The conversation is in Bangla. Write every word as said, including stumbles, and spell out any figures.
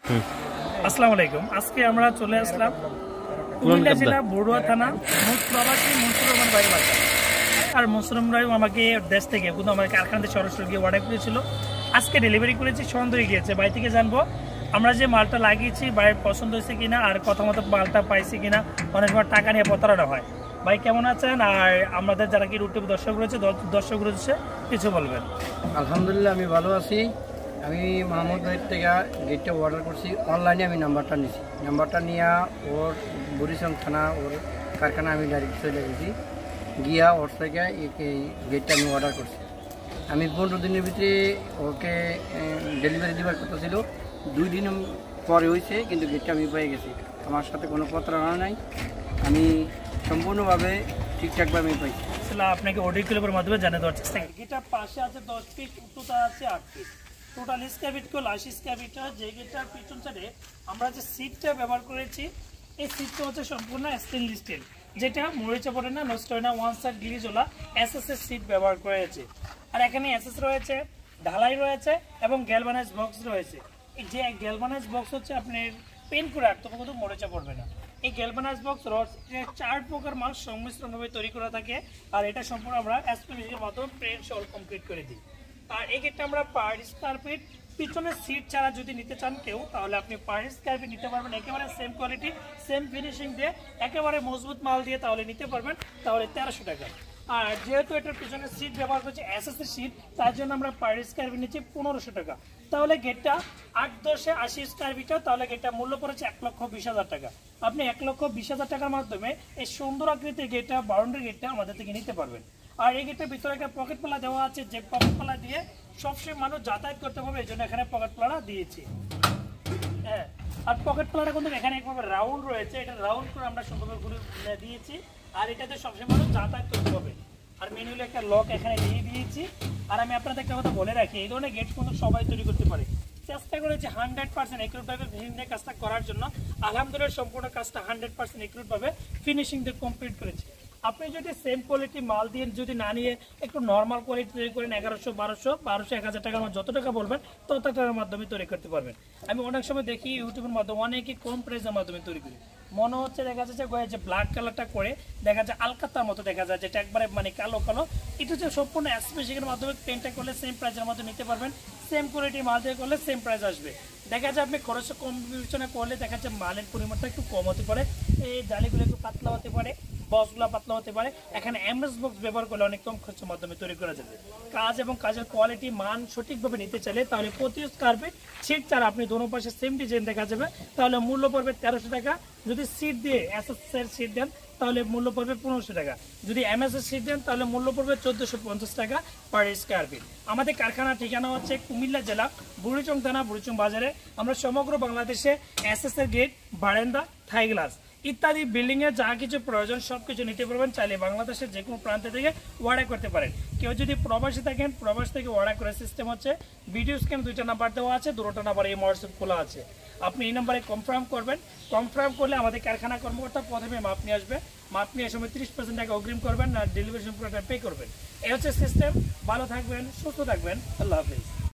আসসালামু আলাইকুম। আজকে আমরা চলে আসলাম কুমিল্লা জেলা বড়ুয়া থানা প্রবাসী মনসুর রহমান ভাই বাসা। আর মনসুর রহমান ভাই আমাকে দেশ থেকে কিন্তু আমার কারখানাতে সরাসরি গিয়ে অর্ডার করেছিল। আজকে ডেলিভারি করেছি, সন্ধ্যা হয়ে গিয়েছে। বাড়ি থেকে জানবো আমরা যে মালটা লাগিয়েছি ভাইয়ের পছন্দ হয়েছে কিনা, আর কথা মতো মালটা পাইছি কিনা। অনেক সময় টাকা নিয়ে প্রতারণা হয়। ভাই কেমন আছেন? আর আমাদের যারা কি ইউটিউব দর্শক রয়েছে দর্শক রয়েছে কিছু বলবেন? আলহামদুলিল্লাহ আমি ভালো আছি। আমি মাহমুদ ভাইয়ের থেকে গেটটা অর্ডার করছি, অনলাইনে আমি নাম্বারটা নিয়েছি। নাম্বারটা নিয়ে ওর বরিশাল থানা ওর কারখানা আমি ডাইরেক্ট চলে গেছি, গিয়া ওর থেকে এই গেটটা আমি অর্ডার করছি। আমি পনেরো দিনের ভিতরে ওকে ডেলিভারি দেওয়ার কথা ছিল, দুই দিন পরে হয়েছে, কিন্তু গেটটা আমি পেয়ে গেছি। আমার সাথে কোনো প্রতারণা নাই, আমি সম্পূর্ণভাবে ঠিকঠাকভাবে আমি পাইছি। আপনাকে অডিও ক্লিপের মাধ্যমে জানিয়ে দেওয়ার চেষ্টা করি। গেটটা পাশে আছে দশ ফিট, উচ্চতা আছে আট ফিট, টোটাল স্কয়ার ফিট করলে আশি স্কয়ার ফিট। যে গেটটার পিছন সাইডে আমরা যে সিটটা ব্যবহার করেছি, এই সিটটা হচ্ছে সম্পূর্ণ স্টেনলেস স্টিল, যেটা মরিচা পড়ে না, নষ্ট হয় না। ওয়ান সাইড গ্রিজওয়ালা এস এস এর সিট ব্যবহার করেছে। আর এখানে এস এস রয়েছে, ঢালাই রয়েছে এবং গ্যালভানাইজ বক্স রয়েছে। এই যে গ্যালভানাইজ বক্স হচ্ছে আপনার পেন করে রাখতে কিন্তু মরিচা পড়বে না। এই গ্যালভানাইজ বক্স রড চার প্রকার মাল সংমিশ্রণভাবে তৈরি করা থাকে। আর এটা সম্পূর্ণ আমরা এসপিএর মাধ্যমে প্রিন্ট সল কমপ্লিট করে দিই। আর এই গেটটা আমরা পার স্কয়ার ফিট পিছনে সিট ছাড়া যদি নিতে চান কেউ, তাহলে আপনি পার স্কয়ার ফিট নিতে পারবেন একেবারে সেম কোয়ালিটি সেম ফিনিশিং দিয়ে, একেবারে মজবুত মাল দিয়ে তাহলে নিতে পারবেন, তাহলে তেরোশো টাকা। আর যেহেতু এটার পিছনে সিট ব্যবহার করছে এস এস এর সিট, তার জন্য আমরা পার স্কয়ার ফিট নিচ্ছি পনেরোশো টাকা। তাহলে গেটটা আট দশে আশি স্কয়ার ফিট, তাহলে গেটটা মূল্য পড়েছে এক লক্ষ বিশ হাজার টাকা। আপনি এক লক্ষ বিশ হাজার টাকার মাধ্যমে এই সুন্দর আকৃতির গেটটা, বাউন্ডারি গেটটা আমাদের থেকে নিতে পারবেন। আর এই গেটের ভিতরে একটা পকেট পাল্লা দেওয়া আছে, যে পকেট পাল্লা দিয়ে সবসময় মানুষ যাতায়াত করতে পারবে, এই জন্য এখানে পকেট পাল্লা দিয়েছি। হ্যাঁ, আর পকেট পাল্লাটা কিন্তু এখানে একভাবে রাউন্ড রয়েছে, এটা রাউন্ড করে আমরা সুন্দরভাবে ঘুরে দিয়েছি। আর এটাতে সবসময় মানুষ যাতায়াত করতে পারবে। আর ম্যানুয়ালি একটা লক এখানে দিয়ে দিয়েছি। আর আমি আপনাদের একটা কথা বলে রাখি, এই ধরনের গেট কিন্তু সবাই তৈরি করতে পারে। চেষ্টা করেছি হান্ড্রেড পার্সেন্ট একুরেটভাবে ফিনিশিং কাজটা করার জন্য। আলহামদুলিল্লাহ সম্পূর্ণ কাজটা হান্ড্রেড পার্সেন্ট একুরেটভাবে ফিনিশিং দিয়ে কমপ্লিট করেছি। আপনি যদি সেম কোয়ালিটি মাল দিয়ে যদি না নিয়ে একটু নর্মাল কোয়ালিটি তৈরি করেন, এগারোশো বারোশো বারোশো এক হাজার টাকার যত টাকা বলবেন তত টাকার মাধ্যমে তৈরি করতে পারবেন। আমি অনেক সময় দেখি ইউটিউবের মাধ্যমে অনেকে কম প্রাইসের মাধ্যমে তৈরি করি। মনে হচ্ছে দেখা যাচ্ছে যে ব্ল্যাক কালারটা করে দেখা যায় আলকাতার মতো দেখা যায়, যেটা একবারে মানে কালো কালো। এটা হচ্ছে সম্পূর্ণ এসপিএর মাধ্যমে পেন্টটা করলে সেম প্রাইসের মধ্যে নিতে পারবেন। সেম কোয়ালিটি মাল দিয়ে করলে সেম প্রাইস আসবে। দেখা যায় আপনি খরচ কম বিবেচনা করলে দেখা যাচ্ছে মালের পরিমাণটা একটু কম হতে পারে, এই জালিগুলো একটু পাতলা হতে পারে, বক্সগুলো পাতলা হতে পারে। এখানে এমএস বক্স ব্যবহার করলে অনেক কম খরচের মাধ্যমে তৈরি করা যাবে। কাজ এবং কাজের কোয়ালিটি মান সঠিকভাবে নিতে চাইলে তাহলে প্রতি স্কয়ার ফিট সিট ছাড়া আপনি দোনো পাশে সেম ডিজাইন দেখা যাবে, তাহলে মূল্য পড়বে তেরোশো টাকা। যদি সিট দিয়ে এস এস এর সিট দেন তাহলে মূল্য পড়বে পনেরোশো টাকা। যদি এমএস এর সিট দেন তাহলে মূল্য পড়বে চোদ্দোশো পঞ্চাশ টাকা পার স্কয়ার ফিট। আমাদের কারখানার ঠিকানা হচ্ছে কুমিল্লা জেলা বুড়িচং থানা বুড়িচং বাজারে। আমরা সমগ্র বাংলাদেশে এস এস এর গেট, বারান্দা, থাই গ্লাস ইত্যাদি বিল্ডিং এর যা কিছু প্রয়োজন সবকিছু নিতে পারবেন। চাইলে বাংলাদেশের যে কোনো প্রান্ত থেকে অর্ডার করতে পারেন। কেউ যদি প্রবাসী থাকেন, প্রবাস থেকে অর্ডার করার সিস্টেম হচ্ছে ভিডিও স্ক্যান দুইটা নাম্বার দেওয়া আছে, দুটো নাম্বার এই হোয়াটসঅ্যাপ খোলা আছে। আপনি এই নাম্বারে কনফার্ম করবেন। কনফার্ম করলে আমাদের কারখানা কর্মকর্তা প্রথমে মাপ নিয়ে আসবে। মাপ নিয়ে সময় তিরিশ পার্সেন্ট টাকা অগ্রিম করবেন, আর ডেলিভারি সম্পূর্ণটা পে করবেন। এই হচ্ছে সিস্টেম। ভালো থাকবেন, সুস্থ থাকবেন। আল্লাহ হাফিজ।